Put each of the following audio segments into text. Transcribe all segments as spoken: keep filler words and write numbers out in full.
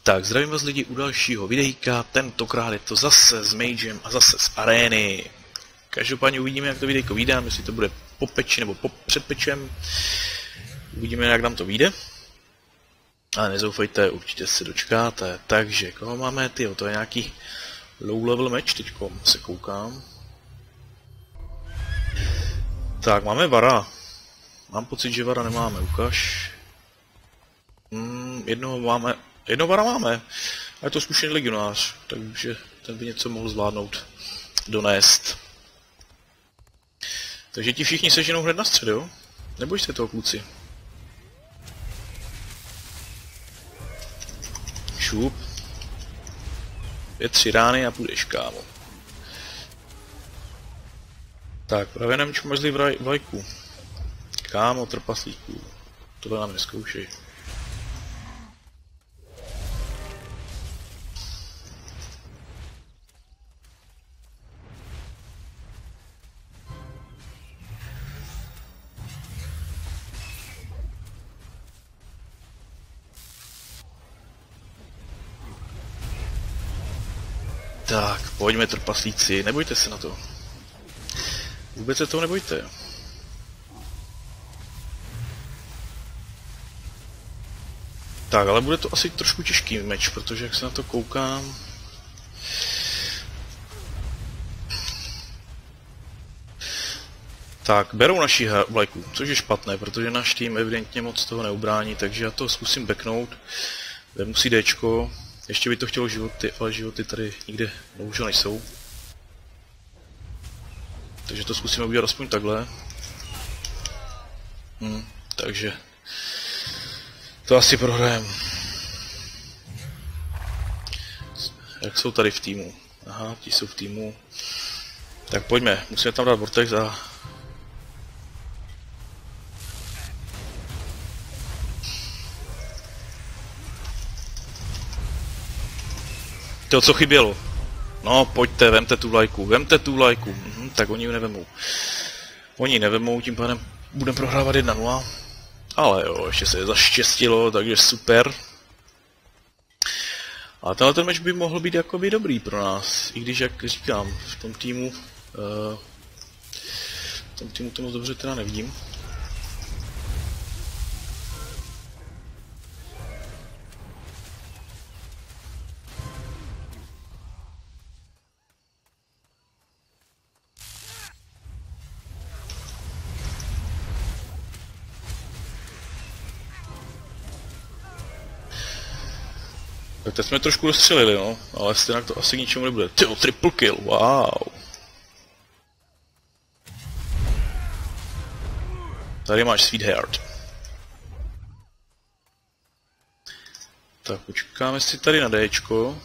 Tak, zdravím vás lidi u dalšího videjka, tentokrát je to zase s Magem a zase z arény. Každopádně uvidíme, jak to videjko vyjde, jestli to bude po peči nebo po předpečem. Uvidíme, jak nám to vyjde. Ale nezoufejte, určitě se dočkáte. Takže, koho máme? Tyjo, to je nějaký low level match, teďko se koukám. Tak, máme Vara. Mám pocit, že Vara nemáme, ukaž. Hmm, jednoho máme, jednoho Vara máme. A je to zkušený legionář, takže ten by něco mohl zvládnout, donést. Takže ti všichni seženou hned na střed, jo? Neboj se toho, kluci. Šup. Je tři rány a půjdeš, kámo. Tak, právě nám čumazli vlajku. Kámo, trpaslíků. Tohle nám neskoušej. Tak, pojďme trpaslíci, nebojte se na to. Vůbec se toho nebojte. Tak, ale bude to asi trošku těžký meč, protože jak se na to koukám... Tak, berou naši vlajku, což je špatné, protože náš tým evidentně moc toho neubrání, takže já to zkusím backnout. Vemu si Dčko. Ještě by to chtělo životy, ale životy tady nikde bohužel nejsou. Takže to zkusíme udělat aspoň takhle. Hm, takže to asi prohrajeme. Jak jsou tady v týmu? Aha, ti jsou v týmu. Tak pojďme, musíme tam dát vortex a... To, co chybělo. No, pojďte, vemte tu vlajku, vemte tu vlajku. Mhm, tak oni ji nevemou. Oni ji nevemou, tím pádem budeme prohrávat jedna nula. Ale jo, ještě se je zaštěstilo, takže super. A tenhle ten meč by mohl být jakoby dobrý pro nás. I když, jak říkám, v tom týmu... Uh, v tom týmu to moc dobře teda nevidím. Tak teď jsme trošku dostřelili, no, ale stejně to asi k ničemu nebude. Tyjo, triple kill, wow. Tady máš Sweetheart. Tak počkáme si tady na Dčko.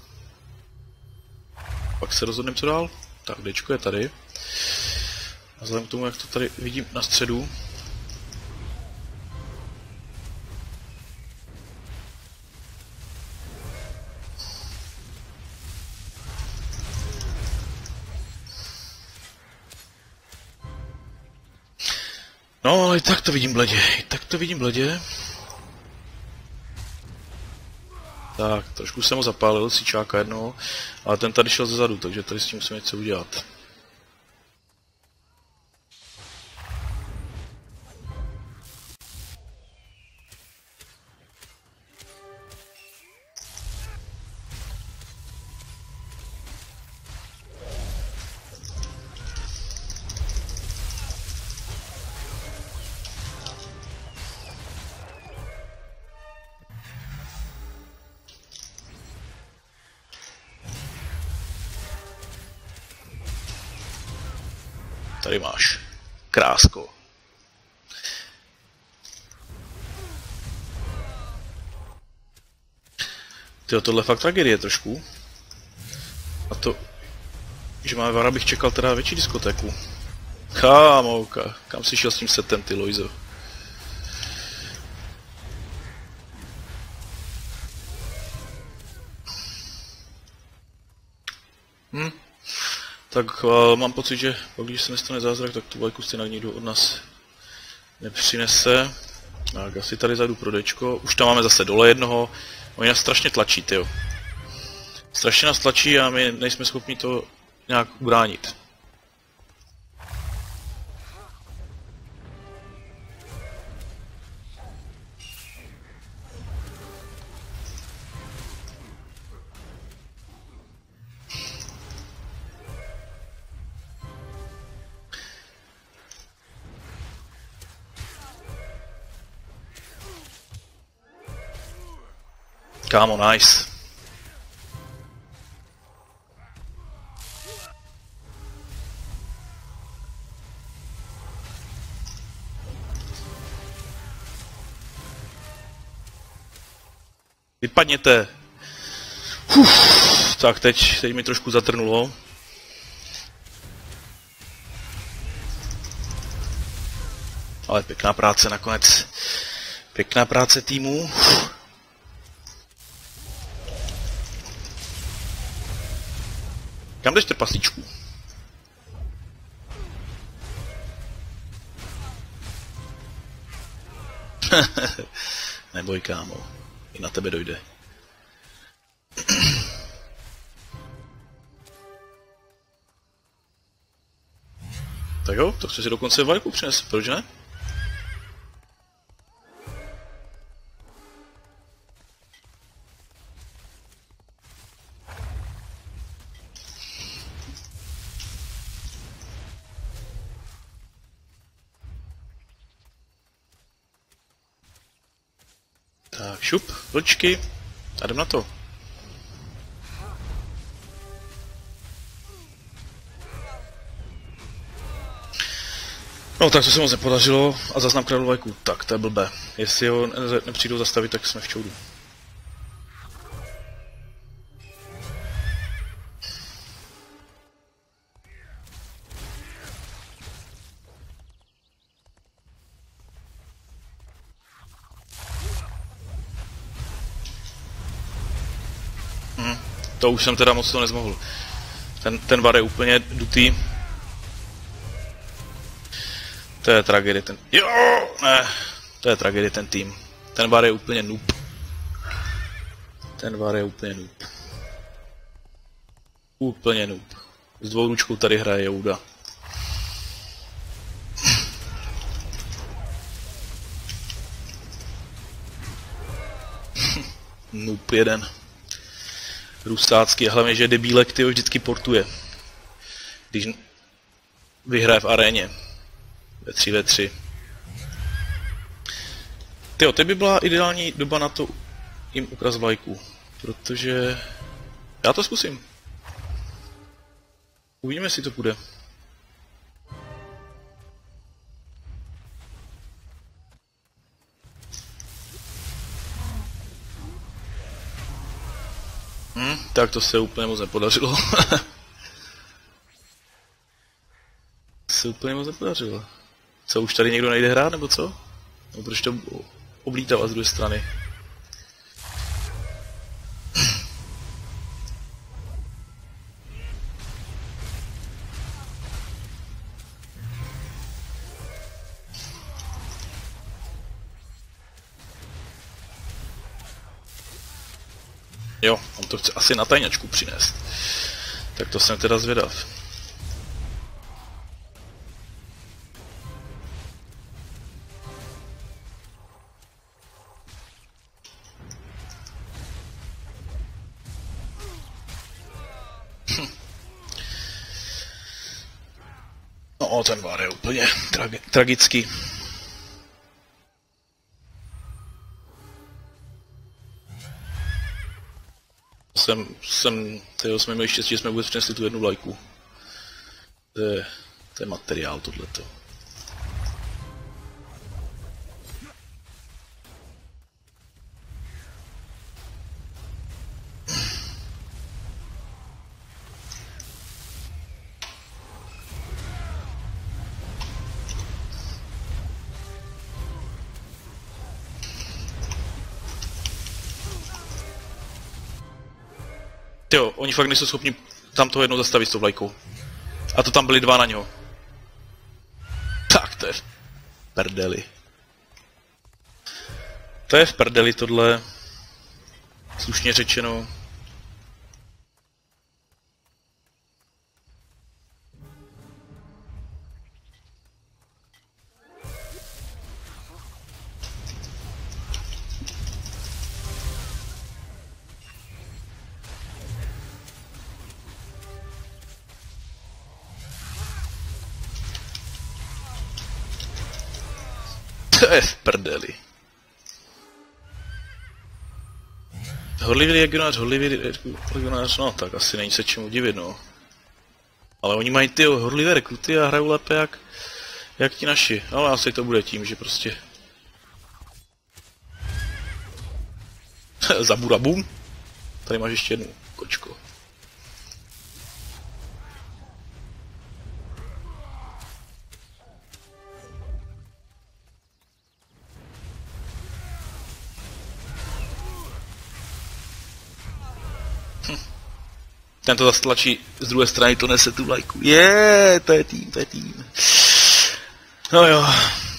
Pak se rozhodneme, co dál. Tak, Dčko je tady. A vzhledem k tomu, jak to tady vidím na středu. No, ale i tak to vidím bledě, i tak to vidím bledě. Tak, trošku jsem ho zapálil, sičáka jednoho, ale ten tady šel zezadu, takže tady s tím musíme něco udělat. Tady máš. Krásko. Tyjo, tohle fakt tragédie trošku. A to, že máme Vara, bych čekal teda větší diskotéku. Kámouka, kam jsi šel s tím setem, ty Loizo? Hm. Tak uh, mám pocit, že když se nestane zázrak, tak tu vlajku stejně nikdo od nás nepřinese. Tak asi tady zajdu pro Dčko. Už tam máme zase dole jednoho. Oni nás strašně tlačí, tyjo. Strašně nás tlačí a my nejsme schopni to nějak ubránit. Kámo, nice. Vypadněte. Uf, tak teď, teď mi trošku zatrnulo. Ale pěkná práce nakonec. Pěkná práce týmu. Kam jdeš, trpaslíčku? Neboj, kámo. I na tebe dojde. Tak jo, to chci si dokonce vajku přinést, proč ne? Tak, šup, vlčky, a jdem na to. No tak to se moc nepodařilo a zase nám kradl vajku, tak to je blbé. Jestli ho ne nepřijdou zastavit, tak jsme v čoudu. To už jsem teda moc to nezmohl. Ten, ten var je úplně dutý. To je tragédie ten... Jo, ne. To je tragédie ten tým. Ten var je úplně noob. Ten var je úplně noob. Úplně noob. S dvou ručkou tady hraje Jouda. Noob jeden. Rusácký, a hlavně, že debílek tyho vždycky portuje. Když vyhraje v aréně. Ve tři ve tři. Tyjo, teď by byla ideální doba na to jim ukras vlajku. Protože... Já to zkusím. Uvidíme, jestli to půjde. Hm, tak to se úplně moc nepodařilo. se úplně moc nepodařilo. Co, už tady někdo nejde hrát, nebo co? No, proč to oblítává z druhé strany? Jo, on to chce asi na tajňačku přinést. Tak to jsem teda zvědav. Hm. No, ten var je úplně tragi tragický. Jsem, jsem, tyjo, jsme měli štěstí, že jsme vůbec přinesli tu jednu vlajku. To je, to je materiál tohleto. Jo, oni fakt nejsou schopni tam toho jednou zastavit s tou vlajkou. A to tam byli dva na něho. Tak to je v prdeli. To je v prdeli tohle. Slušně řečeno. To je v prdeli. Horlivý legionář, horlivý legionář, no tak asi není se čemu divit, no. Ale oni mají ty horlivé rekruty a hrajou lépe jak, jak ti naši. Ale asi to bude tím, že prostě... Zaburabum. Tady máš ještě jednu kočko. Ten to zase tlačí z druhé strany, to nese tu vlajku. Je, to je tým, to je tým. No jo.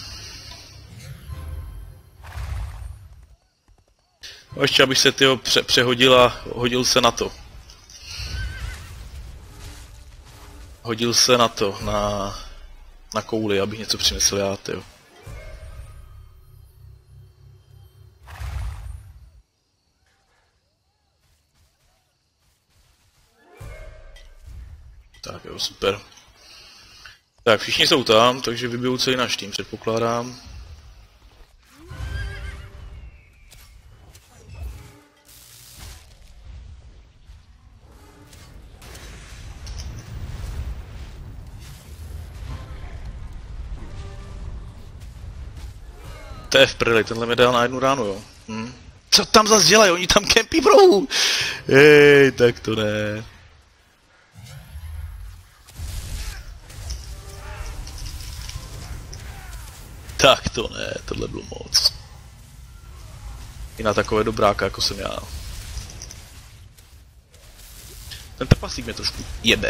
No ještě abych se tyho pře přehodil a hodil se na to. Hodil se na to, na, na kouli, abych něco přinesl já, tyjo. Tak jo, super. Tak, všichni jsou tam, takže vybijou celý náš tým, předpokládám. To je v prdeli, tenhle mi dal na jednu ránu, jo. Hm. Co tam zase dělají? Oni tam kempí v rohu. Hej, tak to ne. Tak to ne, tohle bylo moc. I na takové dobráka, jako jsem já. Ten trpaslík mě trošku jebe.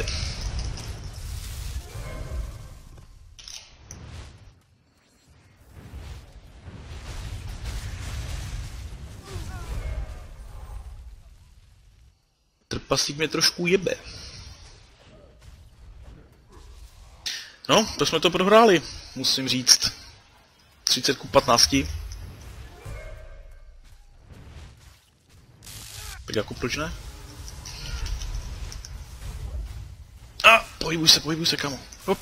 Trpaslík mě trošku jebe. No, to jsme to prohráli, musím říct. třicet ku patnácti. Tak jako proč ne? A, pohybuj se, pohybuj se, kamo. Hop.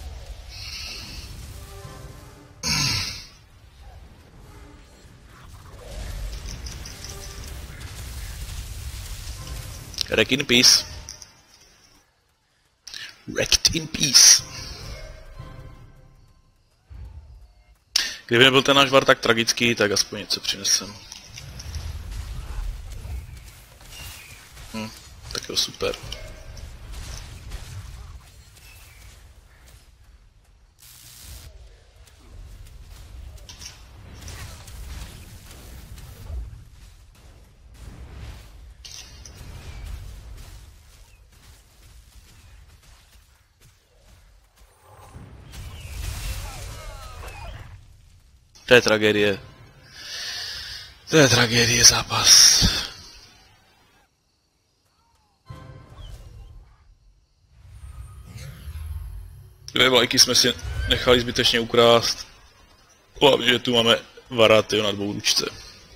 Wreck in peace. Wrecked in peace. Kdyby nebyl ten náš var tak tragický, tak aspoň něco přinesem. Hm, tak jo, super. To je tragédie. To je tragédie zápas. Dvě vlajky jsme si nechali zbytečně ukrást. Hlavně, že tu máme varaty na dvou ručce.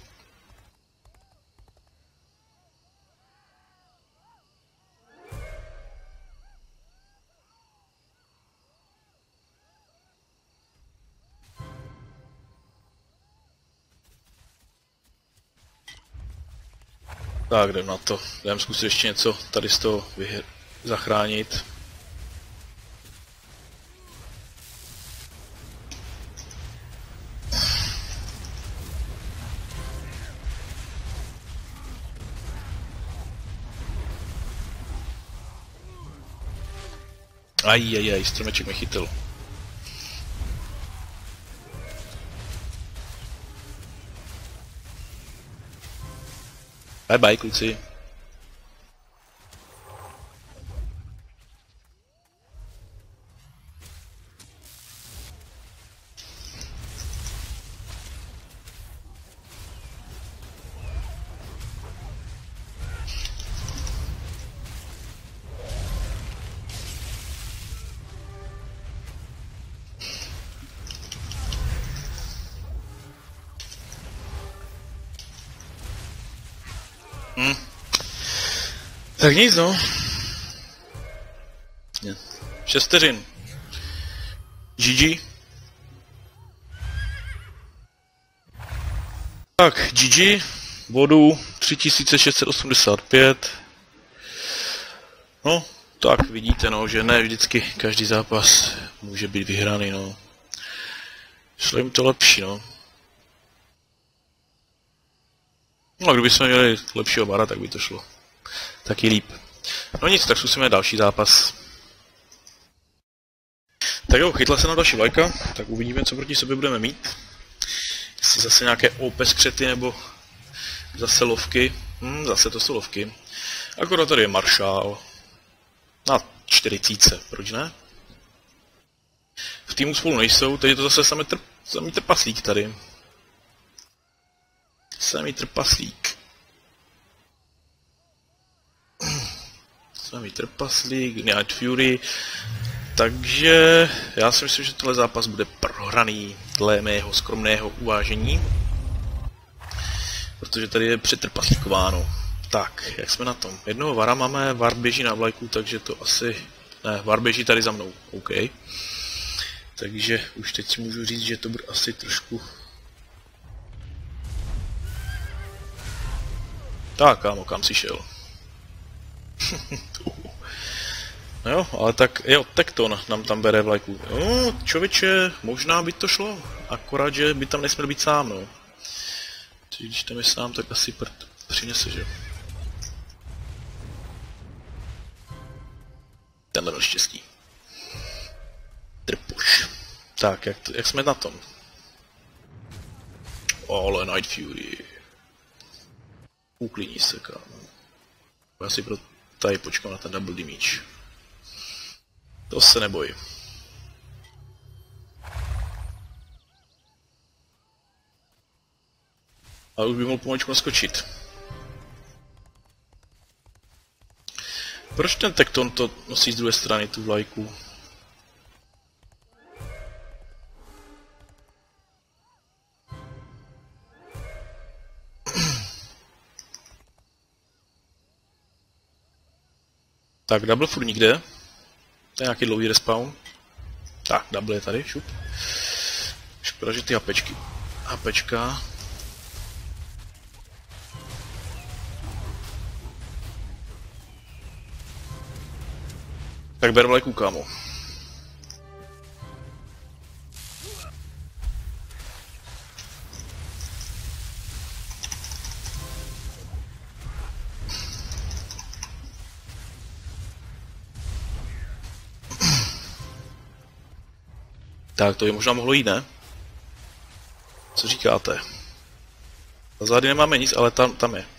Tak, jdem na to. Jdem zkusit ještě něco tady z toho zachránit. Aj, aj, aj, stromeček mě chytil. Bye bye, kluci. Hm. Tak nic, no. šest vteřin. G G. Tak, G G. Bodu tři tisíce šest set osmdesát pět. No, tak vidíte, no, že ne vždycky každý zápas může být vyhraný, no. Šlo jim to lepší, no. No a kdyby jsme měli lepšího bara, tak by to šlo taky líp. No nic, tak zkusíme další zápas. Tak jo, chytla se na další vlajka, tak uvidíme, co proti sobě budeme mít. Jestli zase nějaké O P skřety, nebo zase lovky. Hm, zase to jsou lovky. Akorát tady je Maršál. Na čtyřicítce, proč ne? V týmu spolu nejsou, teď je to zase samý, trp, samý trpaslík tady. Samý trpaslík. Samý trpaslík, Night Fury. Takže já si myslím, že tohle zápas bude prohraný dle mého skromného uvážení. Protože tady je přetrpaslíkováno. Tak, jak jsme na tom? Jednoho vara máme, var běží na vlajku, takže to asi... Ne, var běží tady za mnou, OK. Takže už teď si můžu říct, že to bude asi trošku... Tak, kámo, kam jsi šel? No jo, ale tak, jo, Tekton nám tam bere vlajku. No, člověče, možná by to šlo, akorát, že by tam nesměl být sám, no. Takže když tam je sám, tak asi prd přinese, že? Tenhle byl štěstí. Trpuš. Tak, jak, jak jsme na tom? Ale Night Fury. Uklidni se, kámo. Já si pro tady počkám na ten double damage. To se neboj. Ale už by mohl pomaličku naskočit. Proč ten Tekton to nosí z druhé strany, tu vlajku? Tak, double furt nikde. To je nějaký dlouhý respawn. Tak, double je tady, šup. Škoda, že ty hapečky. Hapečka. Tak ber vlajku, kámo. Tak, to je možná mohlo jít, ne? Co říkáte? Na zády nemáme nic, ale tam, tam je.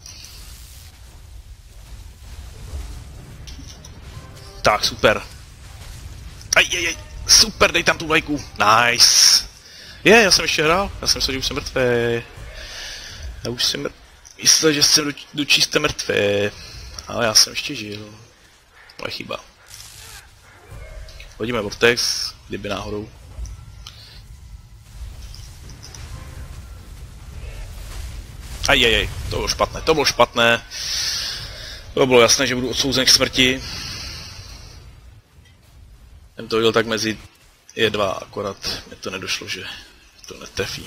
Tak, super. Aj, aj, aj, super, dej tam tu vlajku. Nice. Je, já jsem ještě hrál, já jsem myslel, že už jsem mrtvý. Já už jsem mrtvý. Myslel, že jsem do, do čisté mrtvý. Ale já jsem ještě žil. To je chyba. Hodíme Vortex, kdyby náhodou. Ajajaj, to bylo špatné, to bylo špatné. To bylo jasné, že budu odsouzen k smrti. Jsem to viděl tak mezi je dva, akorát mi to nedošlo, že to netrefí.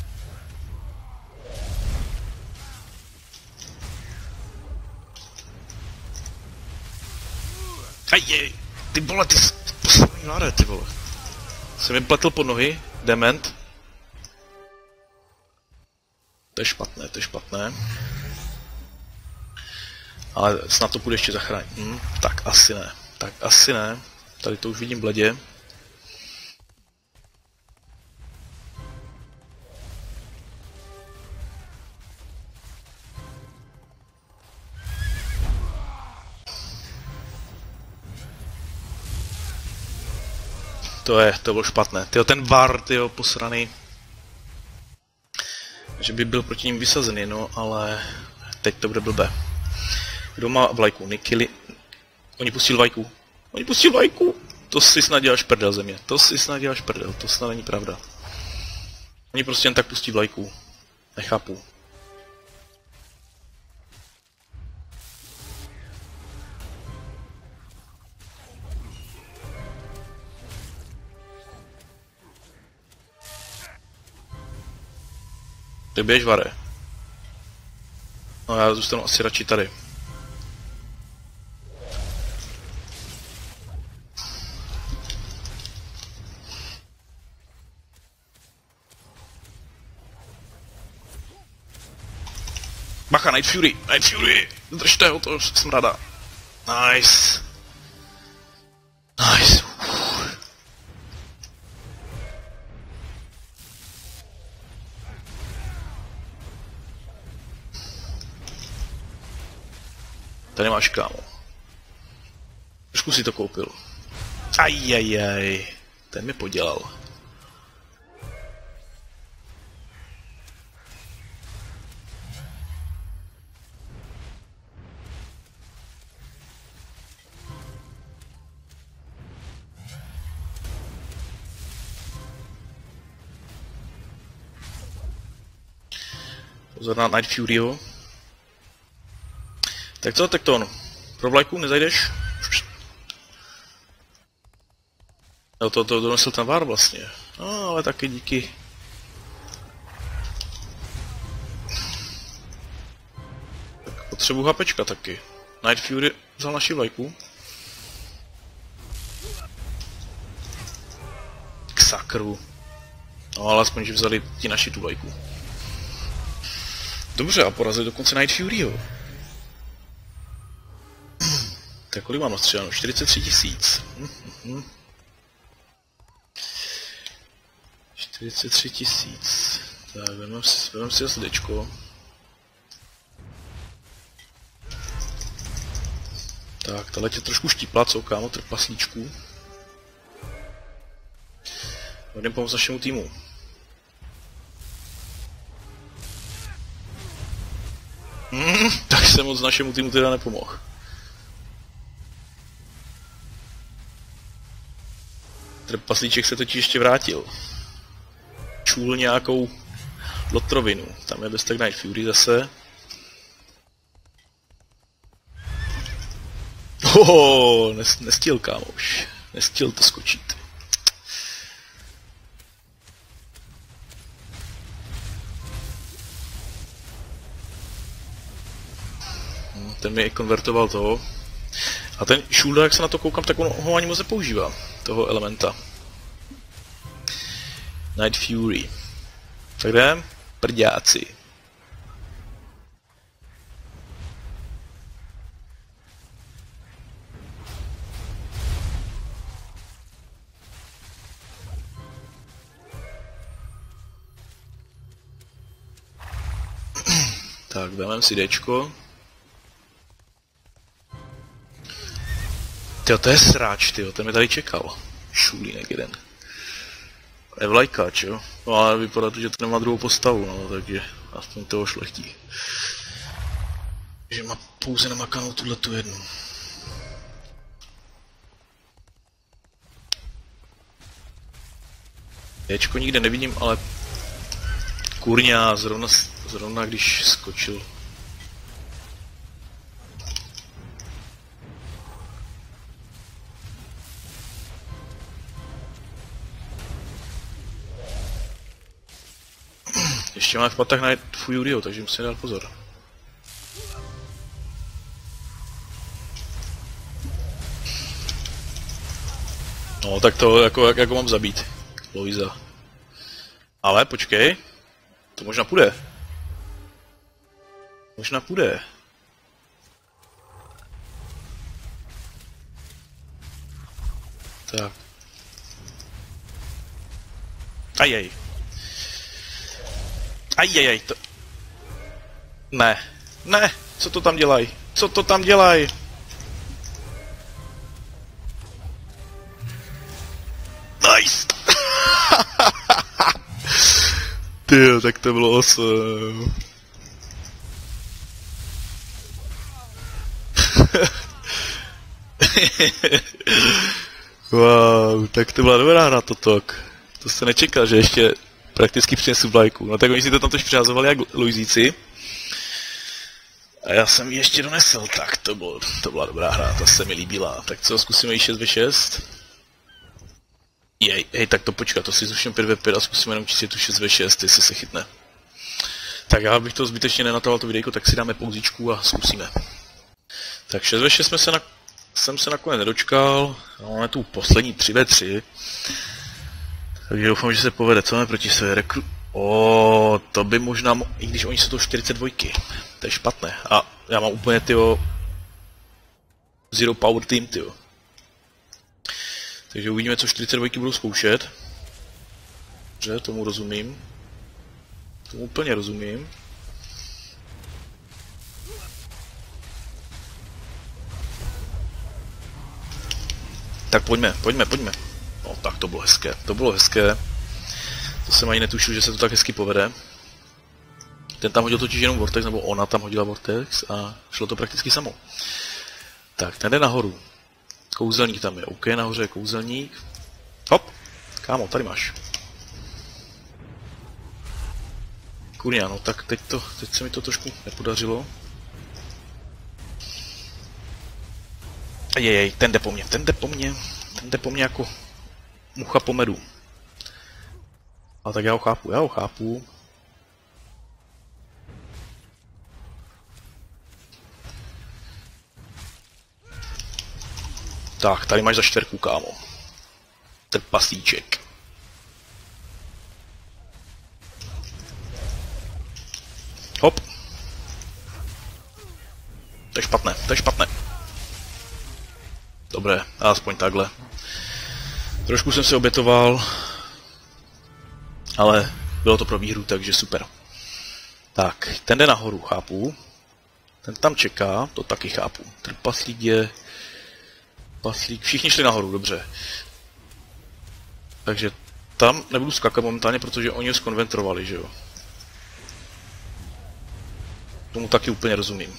Ajej, ty vole, ty poslední vláde, ty vole. Jsem mi pletl pod nohy, dement. To je špatné, to je špatné. Ale snad to půjde ještě zachránit. Hm, tak asi ne, tak asi ne. Tady to už vidím bledě. To je, to bylo špatné. Tyjo, ten var, tyjo, posraný. Že by byl proti ním vysazený, no, ale teď to bude blbé. Kdo má vlajku? Nikili. Oni pustili vlajku. Oni pustili vlajku. To si snad děláš prdel, země. To si snad děláš prdel. To snad není pravda. Oni prostě jen tak pustí vlajku. Nechápu. Tak běž, Vare. No já zůstanu asi radši tady. Bacha, Night Fury, Night Fury, držte ho, to jsem rada. Nice. Nice. Tady máš, kámo. Trošku si to koupil. Ajajaj, ten mi podělal. Pozor na Night Furyho. Tak co, Tekton? Pro vlajku nezajdeš? Jo, to, to donosil ten vár vlastně. No, ale taky díky. Tak potřebuji hapečka taky. Night Fury vzal naši vlajku. K sakru. No, ale aspoň, že vzali ti naši tu vlajku. Dobře, a porazili dokonce Night Furyho. Tak kolik mám nastřeleno? čtyřicet tři tisíc. čtyřicet tři tisíc. Tak, vezmeme si, vezmeme si zase dečko. Tak, tahle tě trošku štípla, co, kámo, trpaslíčku. Jdem pomoct našemu týmu. Hmm, tak se moc našemu týmu teda nepomohl. Trpaslíček se totiž ještě vrátil. Čůl nějakou lotrovinu. Tam je bez tak Night Fury zase. Hoho, nes, nestil, kámoš. Nestil to skočit. Ten mi konvertoval toho. A ten Shulda, jak se na to koukám, tak on ho ani moc nepoužívá. Toho elementa. Night Fury. Tak jdem? Prďáci. Tak, dáme si Dčko. Tyjo, to je sráč, tyjo, ten mi tady čekal. Šulínek jeden. Je vlajkáč, jo? No ale vypadá to, že to nemá druhou postavu, no, takže aspoň toho šlechtí. Že má pouze namakanou tuhletu jednu. Ječko nikde nevidím, ale kurňa zrovna, zrovna když skočil. Ještě máme v patách na Furyho, takže musím dát pozor. No tak to jako, jak, jak ho mám zabít, Louisa. Ale počkej, to možná půjde. Možná půjde. Tak. Ajej. Ajajaj, to... Ne, ne, co to tam dělají? Co to tam dělají? Nice! Tyjo, tak to bylo awesome. Wow, tak to byla dobrá hra totok. To se nečekal, že ještě prakticky přinesu vlajku. No tak oni si to tam tož přihazovali jak Luizíci. A já jsem ji ještě donesl, tak to, bylo, to byla dobrá hra, ta se mi líbila. Tak co, zkusíme ji šest ve šest? Jej, hej, tak to počkat, to si zruším pět ve pět a zkusíme jenom čistit tu šest ve šest, jestli se chytne. Tak já bych to zbytečně nenatoval to videjko, tak si dáme pauzičku a zkusíme. Tak šest ve šest jsme se na, jsem se nakonec nedočkal, máme tu poslední tři ve tři. Takže doufám, že se povede, co máme proti své rekru... O, to by možná, mo... i když oni jsou to čtyřicet dva, to je špatné. A já mám úplně, tyjo, Zero Power Team, tyjo. Takže uvidíme, co čtyřicet dva budou zkoušet. Dobře, tomu rozumím. Tomu úplně rozumím. Tak pojďme, pojďme, pojďme. No tak to bylo hezké, to bylo hezké. To jsem ani netušil, že se to tak hezky povede. Ten tam hodil totiž jenom Vortex, nebo ona tam hodila Vortex a šlo to prakticky samo. Tak, ten jde nahoru. Kouzelník tam je, OK, nahoře je kouzelník. Hop, kámo, tady máš. Kurňa, no tak teď, to, teď se mi to trošku nepodařilo. Jejej, ten jde po mně, ten jde po mně, ten jde po mně jako mucha po medu. A tak já ho chápu, já ho chápu. Tak, tady máš za čtverku, kámo. Trpaslíček. Hop. To je špatné, to je špatné. Dobré, aspoň takhle. Trošku jsem se obětoval, ale bylo to pro výhru, takže super. Tak, ten jde nahoru, chápu. Ten tam čeká, to taky chápu. Trpaslík je... Trpaslík, všichni šli nahoru, dobře. Takže tam nebudu skákat momentálně, protože oni ho skonventrovali, že jo. Tomu taky úplně rozumím.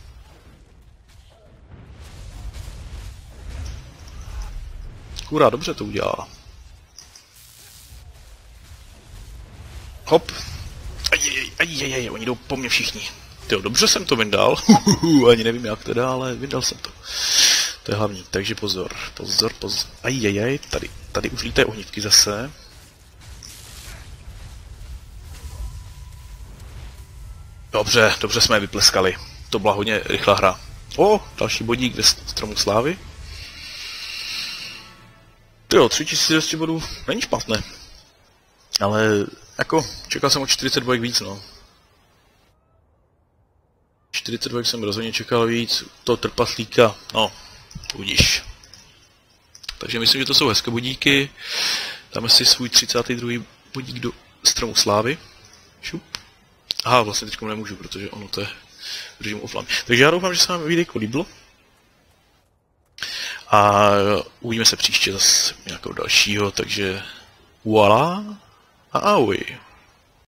Kurá, dobře to udělala. Hop. Ajajaj, ajajaj, oni jdou po mně všichni. Tyjo, dobře jsem to vyndal. Ani nevím jak teda, ale vyndal jsem to. To je hlavní, takže pozor, pozor, pozor. Ajajaj, tady, tady už lítají ohnívky zase. Dobře, dobře jsme je vypleskali. To byla hodně rychlá hra. O, další bodík ve stromu slávy. Tyjo, tři tisíce dvě stě bodů není špatné. Ale jako, čekal jsem o čtyřicet dva víc, no. čtyřicet dva jsem rozhodně čekal víc, to trpaslíka, no, budíš. Takže myslím, že to jsou hezké bodíky. Dáme si svůj třicátý druhý bodík do stromu slávy. Šup. Aha, vlastně teď nemůžu, protože ono to je v režimu offline. Takže já doufám, že se vám videjko líbilo. A uvidíme se příště zase nějakého dalšího, takže voilà a ahoj.